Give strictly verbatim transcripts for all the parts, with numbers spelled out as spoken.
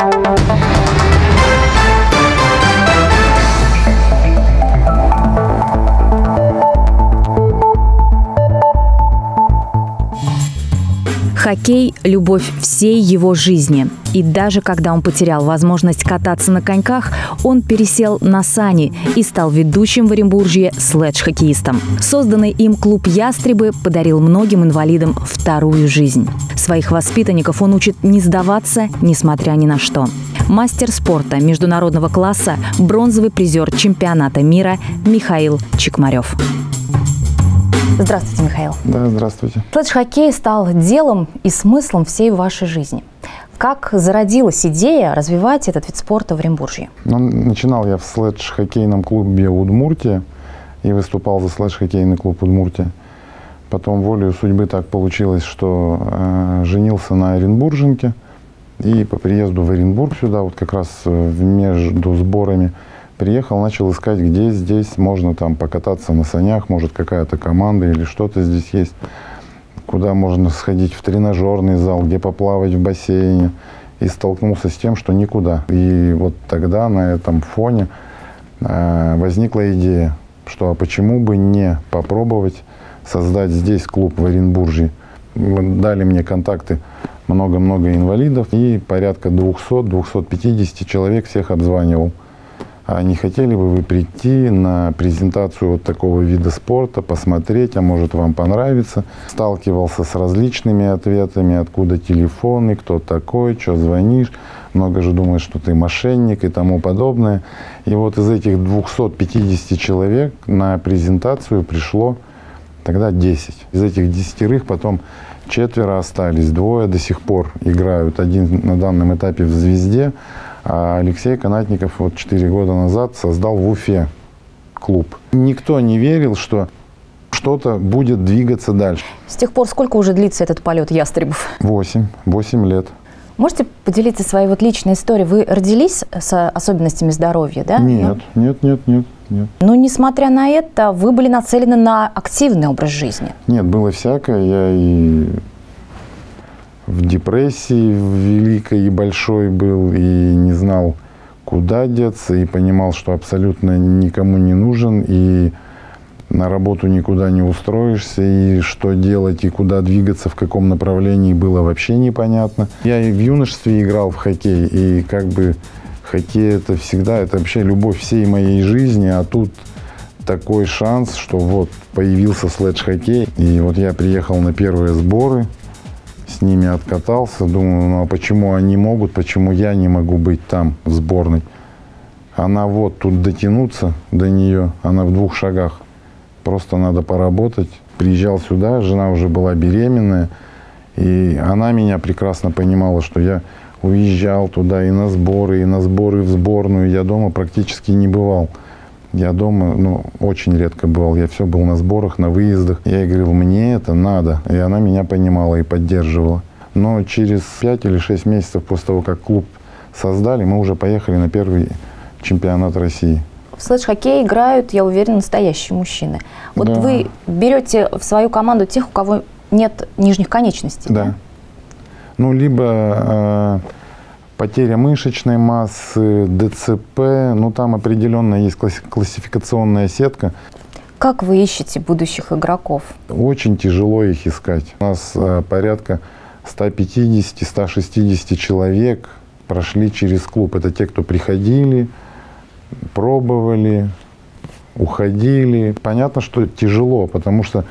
Хоккей – любовь всей его жизни. И даже когда он потерял возможность кататься на коньках, он пересел на сани и стал ведущим в Оренбуржье слэдж-хоккеистом. Созданный им клуб «Ястребы» подарил многим инвалидам вторую жизнь. Своих воспитанников он учит не сдаваться, несмотря ни на что. Мастер спорта международного класса, бронзовый призер чемпионата мира Михаил Чекмарев. Здравствуйте, Михаил. Да, здравствуйте. Слэдж-хоккей стал делом и смыслом всей вашей жизни. Как зародилась идея развивать этот вид спорта в Оренбуржье? Ну, начинал я в слэдж-хоккейном клубе «Удмуртия» и выступал за слэдж-хоккейный клуб «Удмуртия». Потом волею судьбы так получилось, что э, женился на оренбурженке. И по приезду в Оренбург сюда, вот как раз между сборами, приехал, начал искать, где здесь можно там покататься на санях, может какая-то команда или что-то здесь есть, куда можно сходить в тренажерный зал, где поплавать в бассейне. И столкнулся с тем, что никуда. И вот тогда на этом фоне э, возникла идея, что а почему бы не попробовать создать здесь клуб в Оренбуржье. Дали мне контакты много-много инвалидов, и порядка двухсот — двухсот пятидесяти человек всех обзванивал. А не хотели бы вы прийти на презентацию вот такого вида спорта, посмотреть, а может вам понравится? Сталкивался с различными ответами, откуда телефоны, кто такой, что звонишь. Много же думают, что ты мошенник и тому подобное. И вот из этих двухсот пятидесяти человек на презентацию пришло тогда десять. Из этих десятерых потом четверо остались, двое до сих пор играют. Один на данном этапе в «Звезде», а Алексей Канатников вот четыре года назад создал в Уфе клуб. Никто не верил, что что-то будет двигаться дальше. С тех пор сколько уже длится этот полет ястребов? Восемь. Восемь лет. Можете поделиться своей вот личной историей? Вы родились с особенностями здоровья, да? Нет, нет, нет, нет, нет. Но несмотря на это, вы были нацелены на активный образ жизни. Нет, было всякое. Я и в депрессии великой и большой был, и не знал, куда деться, и понимал, что абсолютно никому не нужен, и на работу никуда не устроишься, и что делать, и куда двигаться, в каком направлении, было вообще непонятно. Я и в юношестве играл в хоккей, и как бы хоккей — это всегда, это вообще любовь всей моей жизни, а тут такой шанс, что вот появился слэдж-хоккей, и вот я приехал на первые сборы, с ними откатался, думаю, ну а почему они могут, почему я не могу быть там, в сборной? Она вот тут дотянуться до нее, она в двух шагах. Просто надо поработать. Приезжал сюда, жена уже была беременная, и она меня прекрасно понимала, что я уезжал туда и на сборы, и на сборы в сборную. Я дома практически не бывал. Я дома, ну, очень редко бывал. Я все был на сборах, на выездах. Я ей говорил, мне это надо. И она меня понимала и поддерживала. Но через пять или шесть месяцев после того, как клуб создали, мы уже поехали на первый чемпионат России. В слэдж-хоккей играют, я уверена, настоящие мужчины. Вот да. Вы берете в свою команду тех, у кого нет нижних конечностей. Да. да? Ну, либо э, потеря мышечной массы, ДЦП, ну, там определенно есть класс классификационная сетка. Как вы ищете будущих игроков? Очень тяжело их искать. У нас э, порядка ста пятидесяти — ста шестидесяти человек прошли через клуб. Это те, кто приходили, пробовали, уходили. Понятно, что тяжело, потому что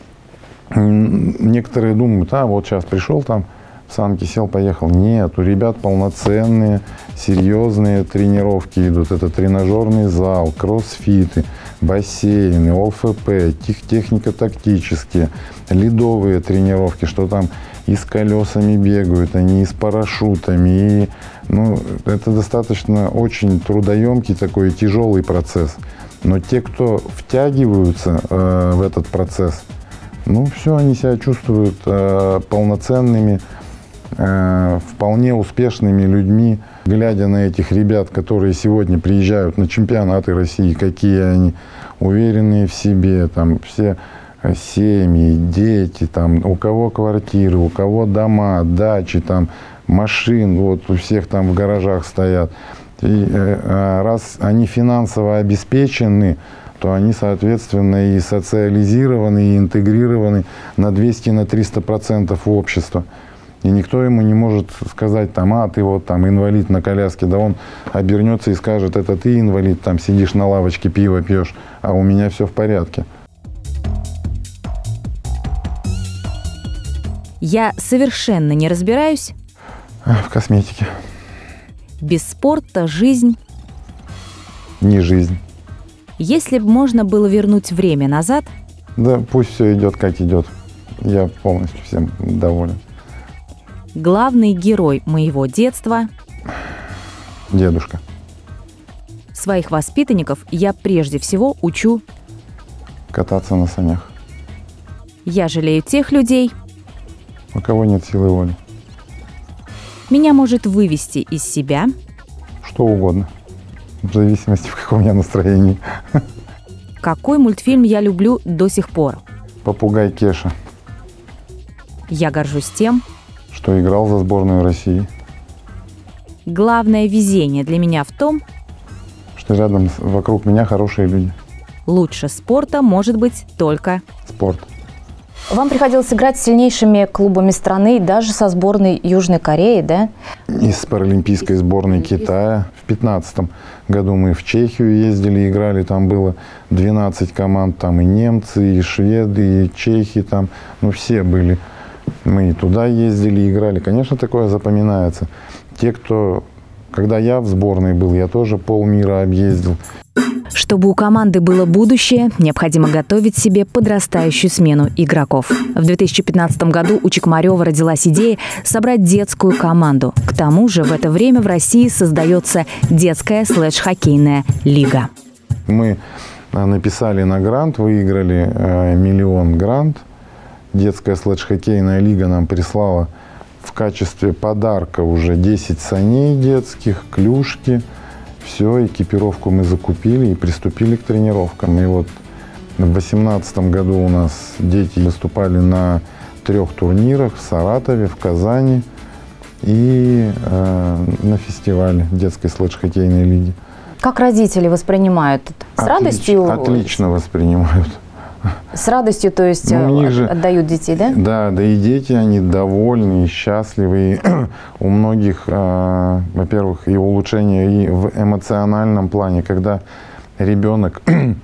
некоторые думают, а вот сейчас пришел там, в санки сел, поехал. Нет, у ребят полноценные, серьезные тренировки идут. Это тренажерный зал, кроссфиты, бассейны, ОФП, технико-тактические, ледовые тренировки, что там и с колесами бегают, они и с парашютами. И, ну, это достаточно очень трудоемкий такой тяжелый процесс. Но те, кто втягиваются э, в этот процесс, ну все, они себя чувствуют э, полноценными, э, вполне успешными людьми. Глядя на этих ребят, которые сегодня приезжают на чемпионаты России, какие они уверенные в себе, там все семьи, дети, там, у кого квартиры, у кого дома, дачи, там, машин, вот у всех там в гаражах стоят. И э, раз они финансово обеспечены, то они, соответственно, и социализированы, и интегрированы на двести, на триста процентов в общество. И никто ему не может сказать, там, а, ты вот там инвалид на коляске, да он обернется и скажет, это ты инвалид, там сидишь на лавочке, пиво пьешь, а у меня все в порядке. Я совершенно не разбираюсь в косметике. Без спорта жизнь... Не жизнь. Если бы можно было вернуть время назад... Да пусть все идет, как идет. Я полностью всем доволен. Главный герой моего детства... Дедушка. Своих воспитанников я прежде всего учу... Кататься на санях. Я жалею тех людей... У кого нет силы воли. Меня может вывести из себя... Что угодно. В зависимости, в каком я настроении. Какой мультфильм я люблю до сих пор? Попугай Кеша. Я горжусь тем... Что играл за сборную России. Главное везение для меня в том... Что рядом, вокруг меня хорошие люди. Лучше спорта может быть только... Спорт. Вам приходилось играть с сильнейшими клубами страны, даже со сборной Южной Кореи, да? И с паралимпийской сборной Китая. В пятнадцатом году мы в Чехию ездили, играли. Там было двенадцать команд. Там и немцы, и шведы, и чехи. Там, ну, все были. Мы и туда ездили, играли. Конечно, такое запоминается. Те, кто... Когда я в сборной был, я тоже полмира объездил. Чтобы у команды было будущее, необходимо готовить себе подрастающую смену игроков. В две тысячи пятнадцатом году у Чекмарева родилась идея собрать детскую команду. К тому же в это время в России создается детская слэдж-хоккейная лига. Мы написали на грант, выиграли э, миллион грант. Детская слэдж-хоккейная лига нам прислала в качестве подарка уже десять саней детских, клюшки. Все, экипировку мы закупили и приступили к тренировкам. И вот в две тысячи восемнадцатом году у нас дети выступали на трех турнирах в Саратове, в Казани и э, на фестивале детской слэдж-хоккейной лиги. Как родители воспринимают это? С Отлич, радостью? Отлично воспринимают. С радостью, то есть, ну, у них же, отдают детей, да? Да, да и дети, они довольны и счастливы. И у многих, э, во-первых, и улучшение и в эмоциональном плане, когда ребенок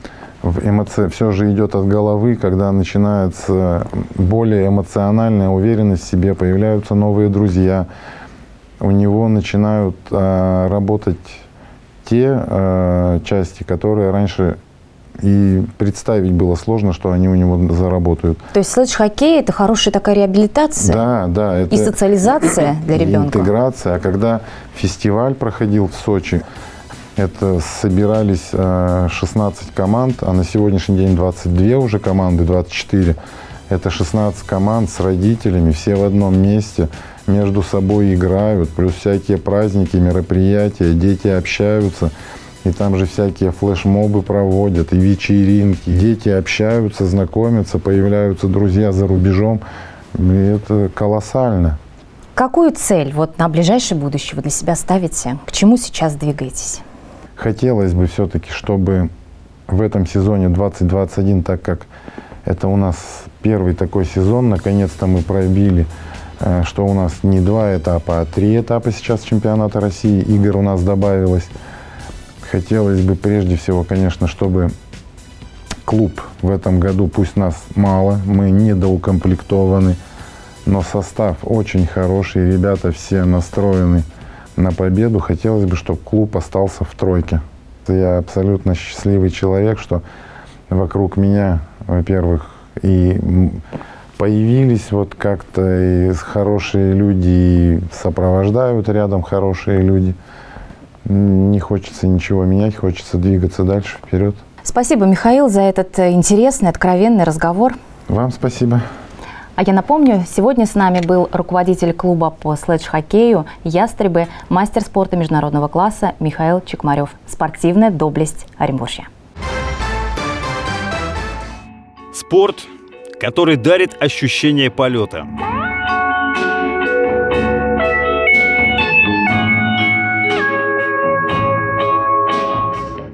в эмоци... все же идет от головы, когда начинается более эмоциональная уверенность в себе, появляются новые друзья, у него начинают э, работать те э, части, которые раньше и представить было сложно, что они у него заработают. То есть слэдж-хоккей – это хорошая такая реабилитация? Да, да. Это и социализация для ребенка? Интеграция. А когда фестиваль проходил в Сочи, это собирались шестнадцать команд, а на сегодняшний день двадцать две уже команды, двадцать четыре. Это шестнадцать команд с родителями, все в одном месте, между собой играют, плюс всякие праздники, мероприятия, дети общаются. И там же всякие флешмобы проводят, и вечеринки. Дети общаются, знакомятся, появляются друзья за рубежом. И это колоссально. Какую цель вот на ближайшее будущее вы для себя ставите? К чему сейчас двигаетесь? Хотелось бы все-таки, чтобы в этом сезоне двадцать двадцать один, так как это у нас первый такой сезон, наконец-то мы пробили, что у нас не два этапа, а три этапа сейчас чемпионата России. Игр у нас добавилось. Хотелось бы прежде всего, конечно, чтобы клуб в этом году, пусть нас мало, мы недоукомплектованы, но состав очень хороший, ребята все настроены на победу. Хотелось бы, чтобы клуб остался в тройке. Я абсолютно счастливый человек, что вокруг меня, во-первых, и появились вот как-то и хорошие люди, и сопровождают рядом хорошие люди. Не хочется ничего менять, хочется двигаться дальше, вперед. Спасибо, Михаил, за этот интересный, откровенный разговор. Вам спасибо. А я напомню, сегодня с нами был руководитель клуба по слэдж-хоккею «Ястребы», мастер спорта международного класса Михаил Чекмарев. Спортивная доблесть Оренбуржья. Спорт, который дарит ощущение полета.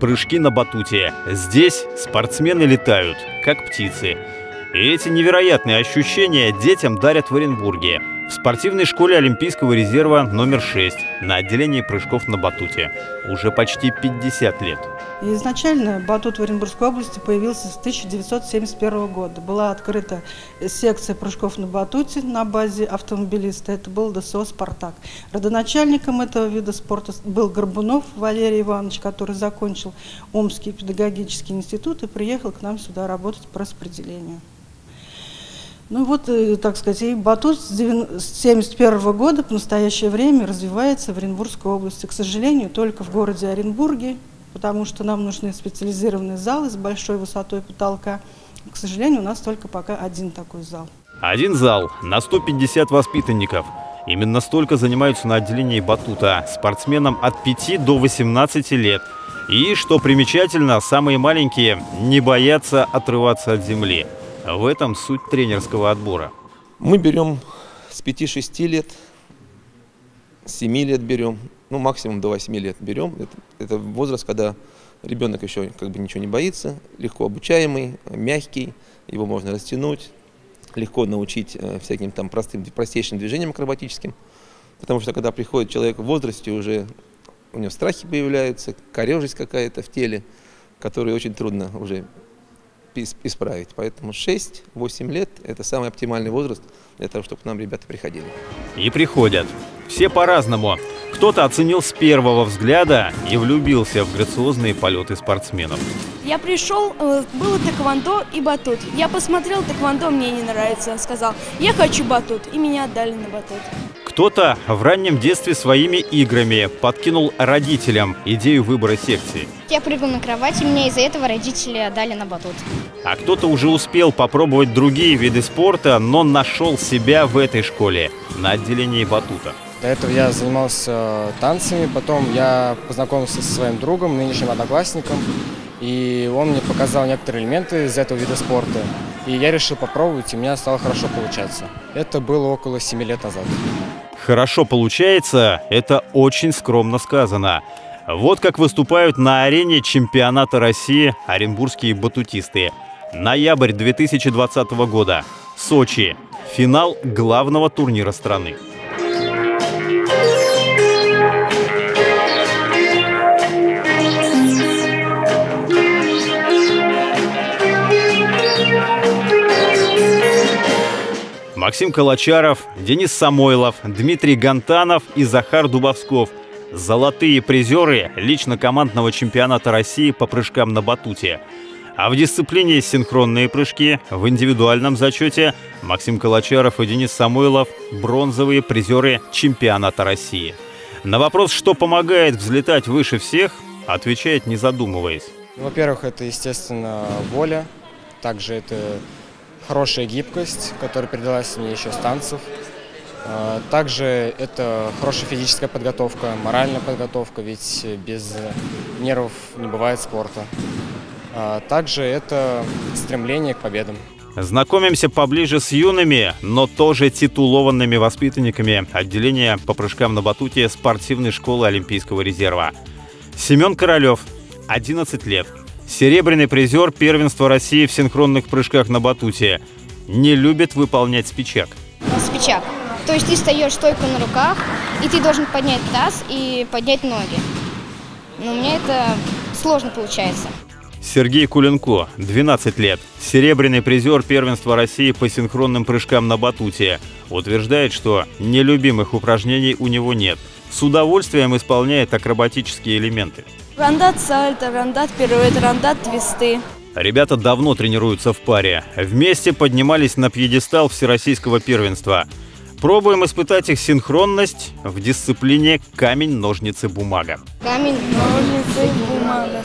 прыжки на батуте. Здесь спортсмены летают, как птицы. И эти невероятные ощущения детям дарят в Оренбурге, в спортивной школе Олимпийского резерва номер шесть на отделении прыжков на батуте. Уже почти пятьдесят лет. Изначально батут в Оренбургской области появился с тысяча девятьсот семьдесят первого года. Была открыта секция прыжков на батуте на базе автомобилиста. Это был ДСО «Спартак». Родоначальником этого вида спорта был Горбунов Валерий Иванович, который закончил Омский педагогический институт и приехал к нам сюда работать по распределению. Ну вот, так сказать, и батут с тысяча девятьсот семьдесят первого года по настоящее время развивается в Оренбургской области. К сожалению, только в городе Оренбурге, потому что нам нужны специализированные залы с большой высотой потолка. К сожалению, у нас только пока один такой зал. Один зал на сто пятьдесят воспитанников. Именно столько занимаются на отделении батута спортсменам от пяти до восемнадцати лет. И, что примечательно, самые маленькие не боятся отрываться от земли. В этом суть тренерского отбора. Мы берем с пяти-шести лет, с семи лет берем, ну максимум до восьми лет берем. Это, это возраст, когда ребенок еще как бы ничего не боится, легко обучаемый, мягкий, его можно растянуть, легко научить всяким там простым, простейшим движениям акробатическим. Потому что когда приходит человек в возрасте, уже у него страхи появляются, корежесть какая-то в теле, которую очень трудно уже исправить. Поэтому шесть-восемь лет – это самый оптимальный возраст для того, чтобы к нам ребята приходили. И приходят. Все по-разному. Кто-то оценил с первого взгляда и влюбился в грациозные полеты спортсменов. Я пришел, было тэквондо и батут. Я посмотрел тэквондо, мне не нравится. Сказал, я хочу батут, и меня отдали на батут. Кто-то в раннем детстве своими играми подкинул родителям идею выбора секции. Я прыгал на кровати, меня из-за этого родители отдали на батут. А кто-то уже успел попробовать другие виды спорта, но нашел себя в этой школе, на отделении батута. До этого я занимался танцами, потом я познакомился со своим другом, нынешним одноклассником, и он мне показал некоторые элементы из этого вида спорта. И я решил попробовать, и у меня стало хорошо получаться. Это было около семи лет назад. Хорошо получается, это очень скромно сказано. Вот как выступают на арене чемпионата России оренбургские батутисты. Ноябрь две тысячи двадцатого года. Сочи. Финал главного турнира страны. Максим Калачаров, Денис Самойлов, Дмитрий Гантанов и Захар Дубовсков. Золотые призеры лично-командного чемпионата России по прыжкам на батуте. А в дисциплине синхронные прыжки в индивидуальном зачете Максим Калачаров и Денис Самойлов – бронзовые призеры чемпионата России. На вопрос, что помогает взлетать выше всех, отвечает, не задумываясь. Во-первых, это, естественно, воля. Также это хорошая гибкость, которая передалась мне еще с танцев. Также это хорошая физическая подготовка, моральная подготовка, ведь без нервов не бывает спорта. Также это стремление к победам. Знакомимся поближе с юными, но тоже титулованными воспитанниками отделения по прыжкам на батуте спортивной школы Олимпийского резерва. Семен Королев, одиннадцать лет. Серебряный призер первенства России в синхронных прыжках на батуте. Не любит выполнять спичак. Спичак. То есть ты встаешь стойко на руках, и ты должен поднять таз и поднять ноги. Но у меня это сложно получается. Сергей Куленко, двенадцать лет. Серебряный призер первенства России по синхронным прыжкам на батуте. Утверждает, что нелюбимых упражнений у него нет. С удовольствием исполняет акробатические элементы. Рандат сальто, рандат пируэт, рандат твисты. Ребята давно тренируются в паре. Вместе поднимались на пьедестал всероссийского первенства. Пробуем испытать их синхронность в дисциплине камень-ножницы-бумага. Камень, ножницы, бумага,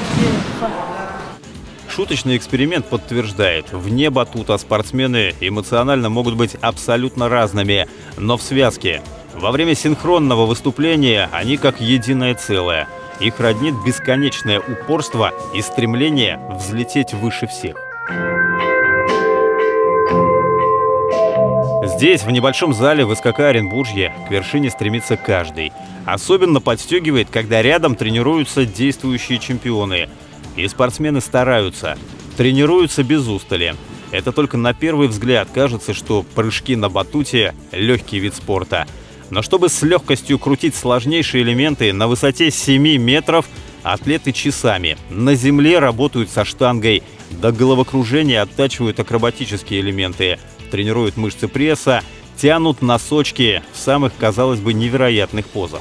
Шуточный эксперимент подтверждает, вне батута спортсмены эмоционально могут быть абсолютно разными, но в связке. Во время синхронного выступления они как единое целое. Их роднит бесконечное упорство и стремление взлететь выше всех. С Здесь, в небольшом зале в СКК Оренбуржье, к вершине стремится каждый. Особенно подстегивает, когда рядом тренируются действующие чемпионы. И спортсмены стараются, тренируются без устали. Это только на первый взгляд кажется, что прыжки на батуте – легкий вид спорта. Но чтобы с легкостью крутить сложнейшие элементы на высоте семи метров, атлеты часами на земле работают со штангой, до головокружения оттачивают акробатические элементы, тренируют мышцы пресса, тянут носочки в самых, казалось бы, невероятных позах.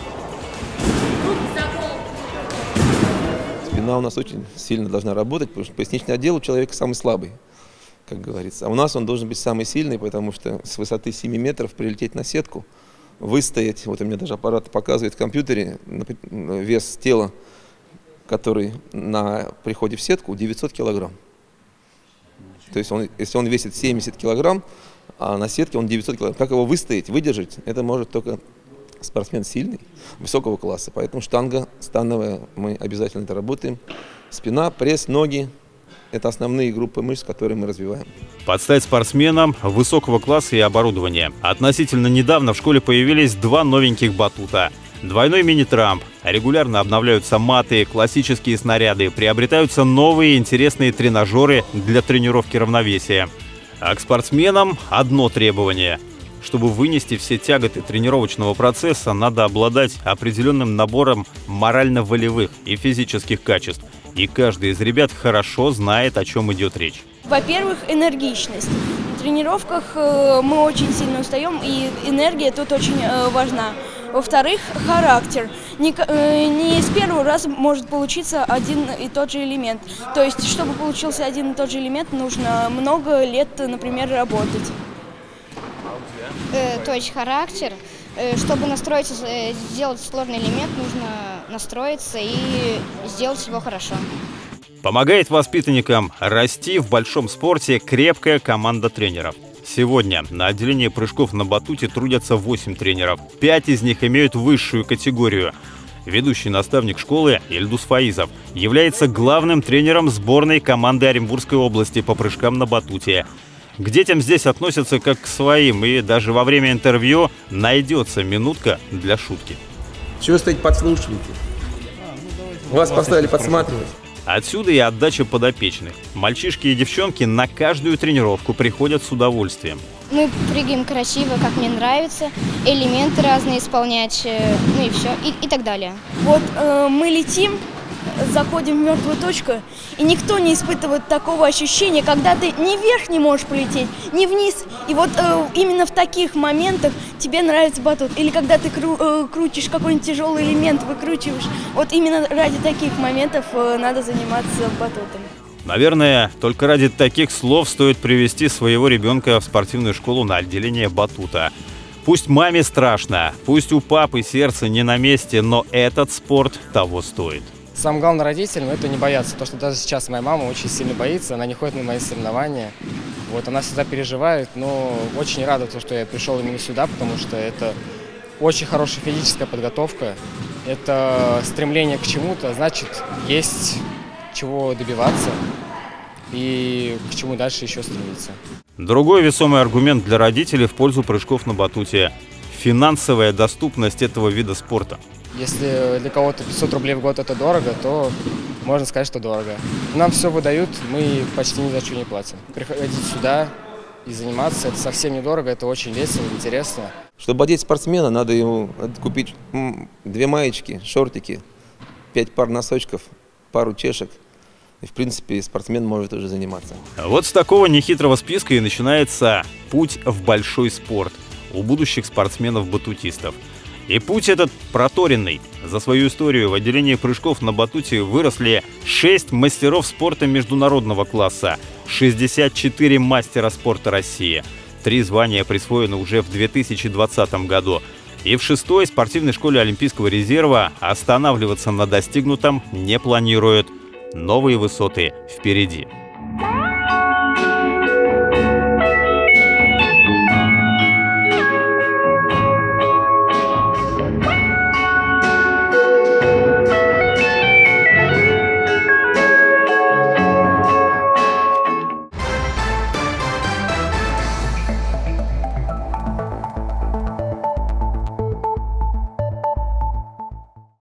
Спина у нас очень сильно должна работать, потому что поясничный отдел у человека самый слабый, как говорится. А у нас он должен быть самый сильный, потому что с высоты семи метров прилететь на сетку, выстоять, вот у меня даже аппарат показывает в компьютере вес тела, который на приходе в сетку, девятьсот килограмм. То есть он, если он весит семьдесят килограмм, а на сетке он девятьсот килограмм, как его выстоять, выдержать, это может только спортсмен сильный, высокого класса. Поэтому штанга становая, мы обязательно это работаем. Спина, пресс, ноги – это основные группы мышц, которые мы развиваем. Под стать спортсменам высокого класса и оборудования. Относительно недавно в школе появились два новеньких батута. Двойной мини-трамп. Регулярно обновляются маты, классические снаряды, приобретаются новые интересные тренажеры для тренировки равновесия. А к спортсменам одно требование. Чтобы вынести все тяготы тренировочного процесса, надо обладать определенным набором морально-волевых и физических качеств. И каждый из ребят хорошо знает, о чем идет речь. Во-первых, энергичность. На тренировках мы очень сильно устаем, и энергия тут очень важна. Во-вторых, характер. Не, не с первого раза может получиться один и тот же элемент. То есть, чтобы получился один и тот же элемент, нужно много лет, например, работать. Э, то есть характер. Э, чтобы настроиться, э, сделать сложный элемент, нужно настроиться и сделать его хорошо. Помогает воспитанникам расти в большом спорте крепкая команда тренеров. Сегодня на отделении прыжков на батуте трудятся восемь тренеров. Пять из них имеют высшую категорию. Ведущий наставник школы Ильдус Фаизов является главным тренером сборной команды Оренбургской области по прыжкам на батуте. К детям здесь относятся как к своим, и даже во время интервью найдется минутка для шутки. Чего стоите, подслушиваете? Вас поставили подсматривать. Отсюда и отдача подопечных. Мальчишки и девчонки на каждую тренировку приходят с удовольствием. Мы прыгаем красиво, как мне нравится, элементы разные исполнять, ну и все, и, и так далее. Вот э, мы летим, заходим в мертвую точку, и никто не испытывает такого ощущения, когда ты ни вверх не можешь полететь, ни вниз. И вот э, именно в таких моментах тебе нравится батут. Или когда ты кру э, крутишь какой-нибудь тяжелый элемент, выкручиваешь. Вот именно ради таких моментов э, надо заниматься батутом. Наверное, только ради таких слов стоит привести своего ребенка в спортивную школу на отделение батута. Пусть маме страшно, пусть у папы сердце не на месте, но этот спорт того стоит. Самое главное родителям – это не бояться. То, что даже сейчас моя мама очень сильно боится, она не ходит на мои соревнования. Вот, она всегда переживает, но очень рада, что я пришел именно сюда, потому что это очень хорошая физическая подготовка. Это стремление к чему-то, значит, есть чего добиваться и к чему дальше еще стремиться. Другой весомый аргумент для родителей в пользу прыжков на батуте – финансовая доступность этого вида спорта. Если для кого-то пятьсот рублей в год это дорого, то можно сказать, что дорого. Нам все выдают, мы почти ни за что не платим. Приходить сюда и заниматься – это совсем недорого, это очень весело, интересно. Чтобы одеть спортсмена, надо ему купить две маечки, шортики, пять пар носочков, пару чешек. И, в принципе, спортсмен может уже заниматься. Вот с такого нехитрого списка и начинается путь в большой спорт у будущих спортсменов-батутистов. И путь этот проторенный. За свою историю в отделении прыжков на батуте выросли шесть мастеров спорта международного класса, шестьдесят четыре мастера спорта России. Три звания присвоены уже в две тысячи двадцатом году. И в шестой спортивной школе Олимпийского резерва останавливаться на достигнутом не планируют. Новые высоты впереди.